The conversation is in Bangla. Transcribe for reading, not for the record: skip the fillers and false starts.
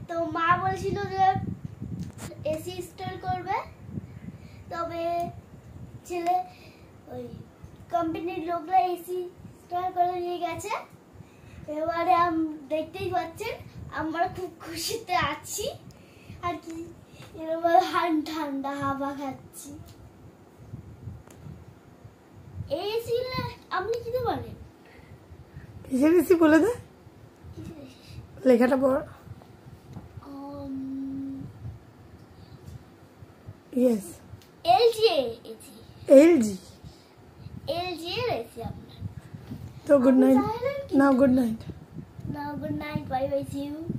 তো মা বলছিল যে এসি ইনস্টল করবে, তবে ছেলে ওই কোম্পানির লোকরা এসি ইনস্টল করে নিয়ে গেছে। এবারে দেখতেই পাচ্ছেন আমরা খুব খুশিতে আছি আর কি, এরকম ঠান্ডা হাওয়া খাচ্ছি। এসি আপনি কি বলেন? কিসের এসি বলে দে, লেখাটা পড়। Yes, LG AC. এলজি এর এসি আপনার। তো good night now, good night now, good night, bye bye, see you.